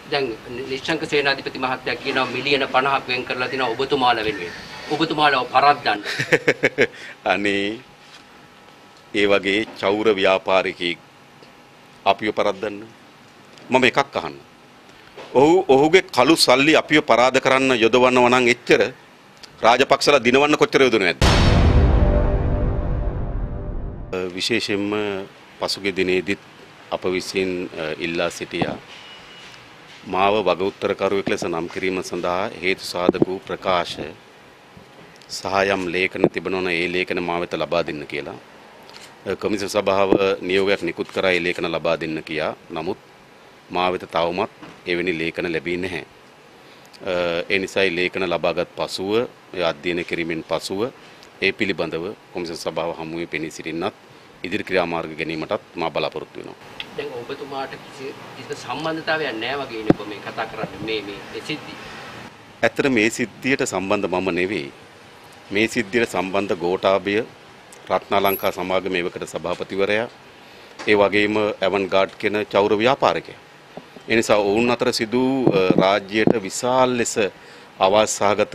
දැන් නිශ්චංක සේනාධිපති මහත්තයා කියනවා මිලියන 50ක් වෙන් කරලා තිනවා ඔබතුමාලා වෙනුවෙන්. ඔබතුමාලා පරද්දන්න. අනේ ඒ වගේ චෞර ව්‍යාපාරිකයෙක් අපිව පරද්දන්න. මම එකක් අහන්න. ඔහුගේ කළු සල්ලි අපිව පරාද කරන්න යොදවනවා නම් එච්චර රාජපක්ෂලා දිනවන්න කොච්චර යොදන්නේ නැද්ද? විශේෂයෙන්ම පසුගිය දිනේදීත් අප විසින් ඉල්ලා සිටියා මාව වග උත්තරකරුවෙක් ලෙස නම් කිරීම සඳහා හේතු සාධක වූ ප්‍රකාශ සහායම් ලේඛන තිබෙනවා ඒ ලේඛන මා වෙත ලබා දෙන්න කියලා. කොමිසම සභාව නියෝගයක් නිකුත් කරා ඒ ලේඛන ලබා දෙන්න කියා. නමුත් මා වෙත තවමත් එවැනි ලේඛන ලැබී නැහැ. ඒ නිසායි ලේඛන ලබාගත් පසුව අධ්‍යයනය කිරීමෙන් පසුව ඒ පිළිබඳව කොමිසම සභාව හමුවේ පෙනී සිටින්නත් ඉදිරි ක්‍රියාමාර්ග ගැනීමටත් මා බලාපොරොත්තු වෙනවා. දැන් ඔබතුමාට කිසි සම්බන්ධතාවයක් නැහැ වගේ නේ මේ කතා කරන්නේ මේ සිද්ධිය. ඇත්තට මේ සිද්ධියට සම්බන්ධ මම නෙවෙයි. මේ සිද්ධියට සම්බන්ධ ගෝඨාභය රත්නාලංකා සමාගමේ එවකට සභාපතිවරයා ඒ වගේම ඇවන්ගාඩ් කියන චෞර ව්‍යාපාරිකයා. ඒ නිසා ඔවුන් අතර සිදු රාජ්‍යයට විශාල ලෙස අවාසහගත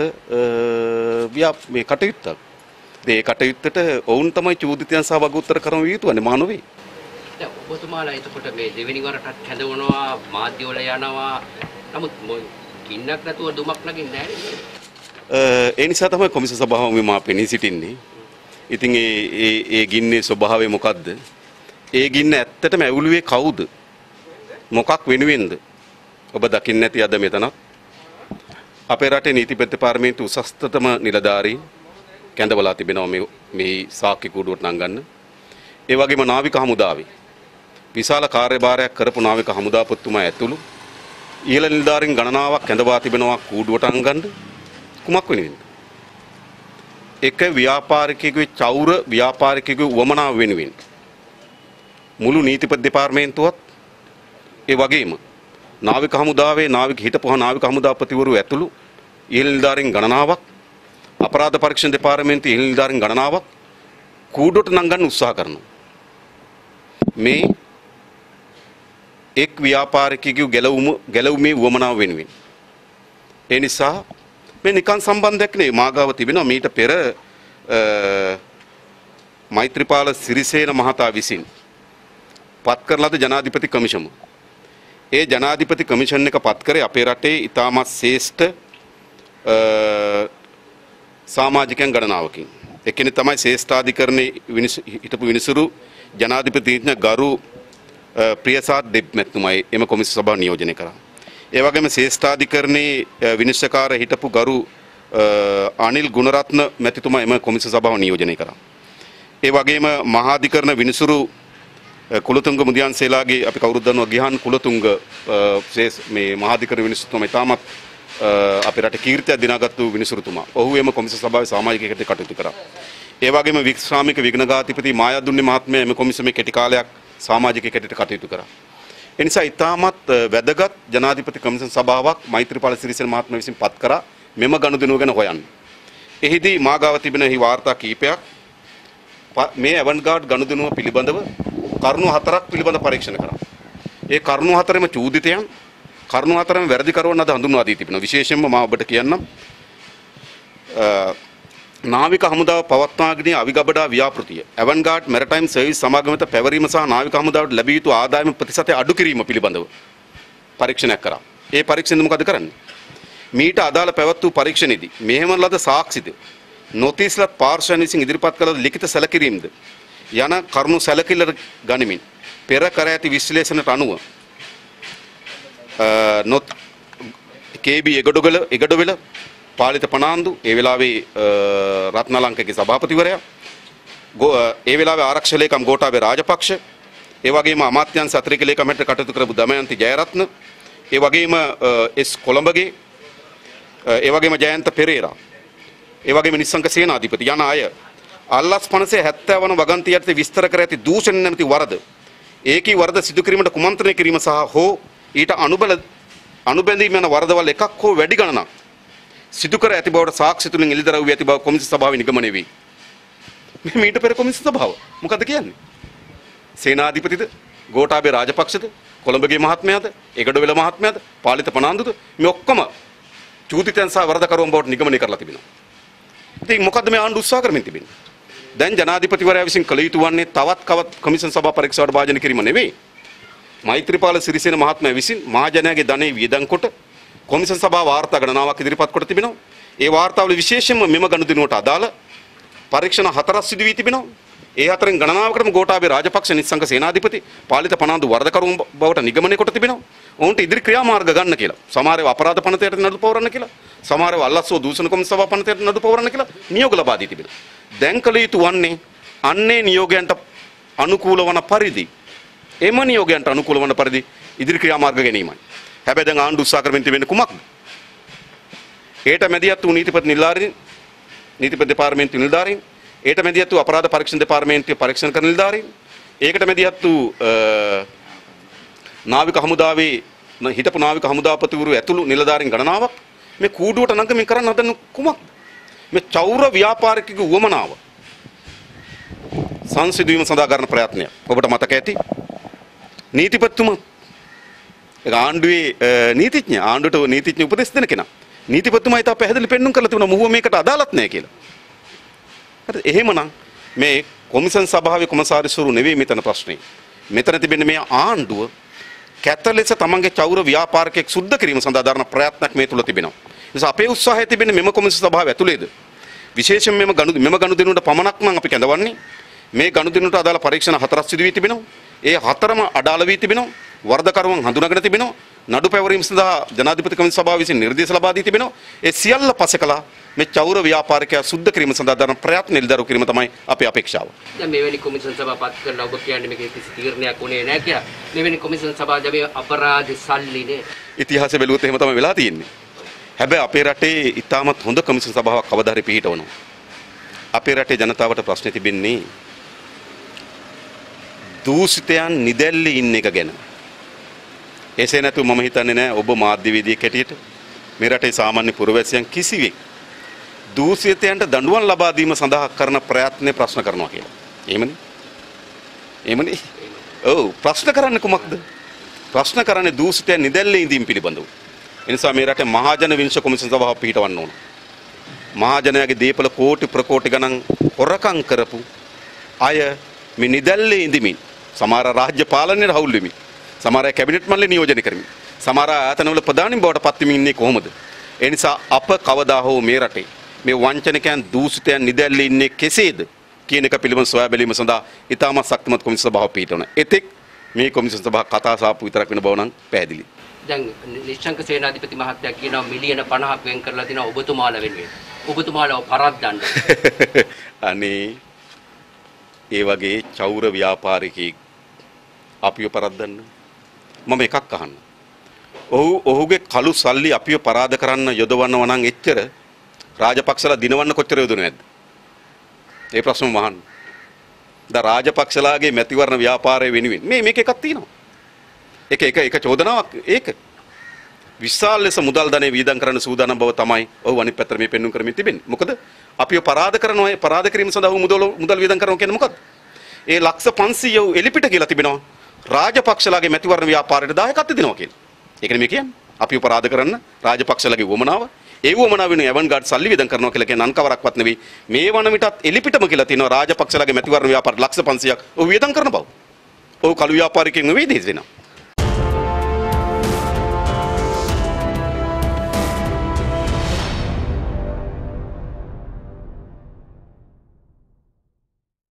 මේ කටයුත්තක්. ඒ කටයුත්තට ඔවුන් තමයි චූදිතයන් සහ වග උත්තර කරන විය යුතුනේ මා නොවේ. දැන් ඔබතුමාලා එතකොට මේ දෙවෙනි වරටත් හැදවනවා මාධ්‍යවල යනවා. නමුත් කින්නක් නැතුව දුමක් නගින්නේ නැහැ. ඒ නිසා තමයි කොමිසම සභාව මා පෙනී සිටින්නේ. ඉතින් ඒ ගින්නේ ස්වභාවය මොකද්ද? ඒ ගින්න ඇත්තටම ඇවුලුවේ කවුද? මොකක් වෙනුවෙන්ද? ඔබ දකින්නේ නැති අද මෙතනත් අපේ රටේ නීති ප්‍රතිපාර්ලිමේන්තු උසස්තම නිලධාරීන් කැඳවලා තිබෙනවා මේ සාක්ෂි කූඩුවට නංගන්න. ඒ වගේම නාවික හමුදාවේ විශාල කාර්යභාරයක් කරපු නාවික හමුදාපතිතුමා ඇතුළු ඉහළ නිලධාරීන් ගණනාවක් කැඳවා තිබෙනවා කූඩුවට අංගන්න. කුමක් වෙනුවෙන්ද? එක ව්‍යාපාරිකයෙකුගේ චෞර ව්‍යාපාරිකයෙකුගේ වමනාව වෙනුවෙන් මුළු නීතිපති දෙපාර්තමේන්තුවත් ඒ වගේම නාවික හමුදාවේ හිටපු නාවික හමුදාපතිවරු ඇතුළු ඉහළ නිලධාරීන් ගණනාවක් අපරාධ පරීක්ෂණ දෙපාර්තමේන්තුවේ ඉහළ නිලධාරීන් ගණනාවක් කූඩුවට නංගන්න උත්සාහ කරනවා. මේ එක් ව්‍යාපාරිකයෙකුගේ ගැලවුමේ වමනාව වෙනුවෙන්. ඒ නිසා මේ නිකන් සම්බන්ධයක් නෙවෙයි මාගාව තිබෙනවා මීට පෙර මෛත්‍රීපාල සිරිසේන මහතා විසින් පත් කරන ලද ජනාධිපති කමිෂම. ඒ ජනාධිපති කමිෂන් එක පත් කරේ අපේ රටේ ඉතාමත් ශ්‍රේෂ්ඨ සමාජිකයන් ගණනාවකින්. එක්කෙනෙක් තමයි ශ්‍රේෂ්ඨාධිකරණයේ හිටපු විනිසුරු ජනාධිපතිඥ ගරු ප්‍රියසාද් දෙබ්මැතිතුමයි එම කොමිසම සභාව නියෝජනය කරා. ඒ වගේම ශ්‍රේෂ්ඨාධිකරණයේ විනිශ්චයකාර හිටපු ගරු අනිල් ගුණරත්න මැතිතුමා එම කොමිසම සභාව නියෝජනය කරා. ඒ වගේම මහාධිකරණ විනිසුරු කුලතුංග මුදියන්සේලාගේ අපි කවුරුත් දන්නවා ගිහාන් කුලතුංග මේ මහාධිකරණ විනිසුරුතුමා ඉතාමත් අපේ රටේ කීර්තියක් දිනාගත්තු විනිසුරුතුමා. ඔහු එම කොමිසම සභාවේ සමාජිකයෙකුට කටයුතු කරා. ඒ වගේම විශ්‍රාමික විග්නඝාතීපති මායාදුන්නේ මහත්මයා එම කොමිසමේ කෙටි කාලයක් සමාජිකයෙකුට කටයුතු කරා. ඒ නිසා ඉතාමත් වැදගත් ජනාධිපති කමිෂන් සභාවක් මෛත්‍රීපාල සිරිසේන මහත්මයා විසින් පත් කරා මෙම ගනුදෙනුව ගැන හොයන්න. එහිදී මාගාව තිබෙන වාර්තා කීපයක් මේ ඇවන්ගාඩ් ගනුදෙනුව පිළිබඳව කරුණු 4ක් පිළිබඳ පරීක්ෂණ කරා. ඒ කරුණු 4ෙම චූදිතයන් කරුණු 4ෙම වැරදිකරුවන් අද හඳුන්වා දී තිබෙනවා. විශේෂයෙන්ම මම ඔබට කියන්නම් නාවික හමුදාව පවත්වාගෙන අවිගබඩා ව්‍යාපෘතිය ඇවන්ගාඩ් මැරිටයිම් සර්විස් සමාගම වෙත පැවරීම සහ නාවික හමුදාවට ලැබිය යුතු ආදායම ප්‍රතිශතය අඩු කිරීම පිළිබඳව පරීක්ෂණයක් කරා. ඒ පරීක්ෂණය මොකද කරන්නේ? මීට අදාළ පැවැත් වූ පරීක්ෂණයේදී මෙහෙම ලද සාක්ෂිද නොතිස්ලත් පාර්ශ්වයන් විසින් ඉදිරිපත් කළ ලිඛිත සැලකිරීමද යන කරුණු සැලකිල්ලට ගනිමින් පෙර කර ඇති විශ්ලේෂණයට අනුව KB එගඩොවල පාලිත පනාන්දු ඒ වෙලාවේ රත්නාලංකගේ සභාපතිවරයා ඒ වෙලාවේ ආරක්ෂක ලේකම් ගෝඨාභය රාජපක්ෂ ඒ වගේම අමාත්‍යංශ අතිරේක ලේකම් හැටියට කටයුතු කරපු දමයන්ති ජයරත්න ඒ වගේම එස් කොළඹගේ ඒ වගේම ජයන්ත පෙරේරා ඒ වගේම නිස්සංක සේනාධිපති යන අය අල්ලස් 570 වගන්තිය යටතේ විස්තර කර ඇති දූෂණ නැමැති වරද ඒකී වරද සිදු කිරීමට කුමන්ත්‍රණය කිරීම සහ හෝ ඊට අනුබැඳීම යන වරදවල් එකක් හෝ වැඩි ගණනක් සිදු කර ඇති බවට සාක්ෂි තුලින් එළිදරව් වී ඇති බව කොමිසම සභාවේ නිගමනය වේ. මීට පෙර කොමිසම සභාව මොකද කියන්නේ? සේනාධිපතිද? ගෝඨාභය රාජපක්ෂද? කොළඹගේ මහත්මයාද, ඒකඩවෙල මහත්මයාද, පාලිත පනාන්දුද මේ ඔක්කොම චූතිතයන් සහ වරදකරුවන් බවට නිගමනය කරලා තිබෙනවා. ඉතින් මොකද්ද මේ ආණ්ඩුව උත්සාහ කරමින් තිබෙන්නේ? දැන් ජනාධිපතිවරයා විසින් කළ යුතු වන්නේ තවත් කොමිෂන් සභා පරීක්ෂාවට භාජනය කිරීම නෙවෙයි. මෛත්‍රීපාල සිරිසේන මහත්මයා විසින් මහජනයාගේ ධනෙ වියදම් කොට කොමිෂන් සභා වාර්තා ගණනාවක් ඉදිරිපත් කොට තිබෙනවා. ඒ වාර්තාවල විශේෂයෙන්ම මෙම ගනුදෙනුවට අදාළ පරීක්ෂණ 4ක් සිදු වී තිබෙනවා. ඒ අතරින් ගණනාවකටම ගෝඨාභය රාජපක්ෂ නිස්සංග සේනාධිපති පාලිත පනාන්දු වරදකරුවන් බවට නිගමනය කොට තිබෙනවා. ඔවුන්ට ඉදිරි ක්‍රියාමාර්ග ගන්න කියලා. සමහරව අපරාධ පනතයට නඩු පවරන්න කියලා. සමහරව අල්ලස්සෝ දූෂණ කොමිසම සභා පනතයට නඩු පවරන්න කියලා නියෝග ලබා දී තිබෙනවා. දැන් කළ යුතු වන්නේ අන්නේ නියෝගයන්ට අනුකූල වන පරිදි එම නියෝගයන්ට අනුකූල වන පරිදි ඉදිරි ක්‍රියාමාර්ග ගැනීමයි. හැබැයි දැන් ආණ්ඩුව උත්සාහ කරමින් තිබෙන්නේ කුමක්ද? ඒට මැදිහත් වූ නීතිපති නිලධාරීන්, නීතිපති දෙපාර්තමේන්තු නිලධාරීන්, ඒට මැදිහත් වූ අපරාධ පරීක්ෂණ දෙපාර්තමේන්තුවේ පරීක්ෂණ කරන නිලධාරීන්, ඒකට මැදිහත් වූ නාවික හමුදාවේ හිටපු නාවික හමුදාපතිවරු ඇතුළු නිලධාරීන් ගණනාවක් මේ කූඩුවට නංගමින් කරන්න හදන කුමක්ද? මේ චෞර ව්‍යාපාරිකගේ උවමනාව සංසිඳවීම සඳහා කරන ප්‍රයත්නය. ඔබට මතක ඇති නීතිපතිතුමා ආණ්ඩුවේ නීතිඥ ආණ්ඩුවට නීතිඥ උපදෙස් දෙන කෙනා. නීතිපතිතුමා ඊට පැහැදිලි පෙන්නුම් කරලා තිබුණා මොහුව මේකට අදාළත් නැහැ කියලා. හරි එහෙමනම් මේ කොමිෂන් සභාවේ කොමසාරිස්වරු නෙවෙයි මෙතන ප්‍රශ්නේ. මෙතන තිබෙන්නේ මේ ආණ්ඩුව කැත ලෙස තමන්ගේ චෞර ව්‍යාපාරිකයෙක් සුද්ධ කිරීම සඳහා දරන ප්‍රයත්නක් මේ තුල තිබෙනවා. ඒ නිසා අපේ උත්සාහය තිබෙන්නේ මෙම කොමිෂන් සභාව ඇතුළේද විශේෂයෙන් මෙම ගනුදෙනුවට පමණක් නම් අපි කැඳවන්නේ මේ ගනුදෙනුවට අදාළ පරීක්ෂණ 4ක් සිදු වී තිබෙනවා. ඒ 4ම අඩාල වී තිබෙනවා. වරදකරුවන් හඳුනාගෙන තිබෙනවා. නඩු පැවරීම සඳහා ජනාධිපති කොමිෂන් සභාව විසින් නිර්දේශ ලබා දී තිබෙනවා. ඒ සියල්ල පසෙකලා මේ චෞර ව්‍යාපාරිකයා සුද්ධ කිරීම සඳහා දරන ප්‍රයත්න නිලදරු කිරීම තමයි අපේ අපේක්ෂාව. දැන් මෙවැනි කොමිෂන් සභා පත් කරලා ඔබ කියන්නේ මේකේ කිසි තීරණයක් උනේ නැහැ කියලා. මෙවැනි කොමිෂන් සභා ජමේ අපරාධ සල්ලිනේ. ඉතිහාසය බැලුවොත් එහෙම තමයි වෙලා තියෙන්නේ. හැබැයි අපේ රටේ ඉතාමත් හොඳ කොමිෂන් සභාවක් කවදා හරි පිහිටවනවා. අපේ රටේ ජනතාවට ප්‍රශ්නේ තිබෙන්නේ දූෂිතයන් නිදැල්ලේ ඉන්න එක ගැන. එසේ නැතුව මම හිතන්නේ නැහැ ඔබ මාධ්‍යවේදියෙක් හැටියට මේ රටේ සාමාන්‍ය පුරවැසියන් කිසිවෙක් දූෂිතයන්ට දඬුවම් ලබා දීම සඳහා කරන ප්‍රයත්නේ ප්‍රශ්න කරනවා කියලා. එහෙමනේ. එහෙමනේ. ඔව් ප්‍රශ්න කරන්නේ කුමක්ද? ප්‍රශ්න කරන්නේ දූෂිතයන් නිදැල්ලේ ඉඳීම පිළිබඳව. ඒ නිසා මේ රටේ මහජන විනිශ්චය කොමිෂන් සභාව පිහිටවන්න ඕන. මහජනයාගේ දීපල කෝටි ප්‍රකෝටි ගණන් හොරකම් කරපු අය මේ නිදැල්ලේ ඉඳිමින් සමහර රාජ්‍ය පාලනයට හවුල් වෙමින් සමහර කැබිනට් මණ්ඩල නියෝජනය කරමින් සමහර ආයතනවල ප්‍රධානීන් බවට පත් වෙමින් ඉන්නේ කොහොමද? ඒ නිසා අප කවදා හෝ මේ රටේ මේ වංචනිකයන් දූෂිතයන් නිදැල්ලේ ඉන්නේ කෙසේද කියන එක පිළිබඳ සොයා බැලීම සඳහා ඉතාමත් ශක්තිමත් කොමිෂන් සභාවක් පිහිටවන. එතෙක් මේ කොමිෂන් සභාව කතා සාප්පු විතරක් වෙන බව නම් පැහැදිලි. දැන් නිශ්චංක සේනාධිපති මහත්තයා කියනවා මිලියන 50ක් වෙන් කරලා තිනවා ඔබතුමාලා වෙනුවෙන්. ඔබතුමාලා පරද්දන්න. අනේ ඒ වගේ චෞර ව්‍යාපාරිකයෙක් අපිව පරද්දන්න මම එකක් අහන්න. ඔහුගේ කළු සල්ලි අපිව පරාද කරන්න යොදවනවා නම් එච්චර රාජපක්ෂලා දිනවන්න කොච්චර යොදන්නේ නැද්ද? ඒ ප්‍රශ්නම අහන්න. දැන් රාජපක්ෂලාගේ මැතිවරණ ව්‍යාපාරය වෙනුවෙන් මේක එකක් තියෙනවා. එක චෝදනාවක් ඒක. විශාල ලෙස මුදල් ධනෙ වියදම් කරන්න සූදානම් බව තමයි ඔහු අනිත් පැත්තට මේ පෙන්වුම් කරමින් තිබෙන්නේ. මොකද අපිව පරාද කරනවා පරාද කිරීම සඳහා මුදල් වියදම් කරනවා කියන්නේ මොකද්ද? ඒ ලක්ෂ 500 එලිපිට කියලා තිබෙනවා. රාජපක්ෂලාගේ මැතිවරණ ව්‍යාපාරයට දායකත්වය දෙනවා කියලා. ඒකනේ මේ කියන්නේ. අපිව පරාද කරන්න රාජපක්ෂලාගේ වමනාව. ඒ වමනාව වෙනුවෙන් එවන්ගාඩ් සල්ලි වියදම් කරනවා කියලා කියන්නේ අන්කවරක්වත් නෙවෙයි. මේ වන විටත් එලිපිටම කියලා තියෙනවා රාජපක්ෂලාගේ මැතිවරණ ව්‍යාපාරයට ලක්ෂ 500ක් ඔහු වියදම් කරන බව. ඔහු කළු ව්‍යාපාරිකයෙක් නෙවෙයි දෙස් වෙනවා.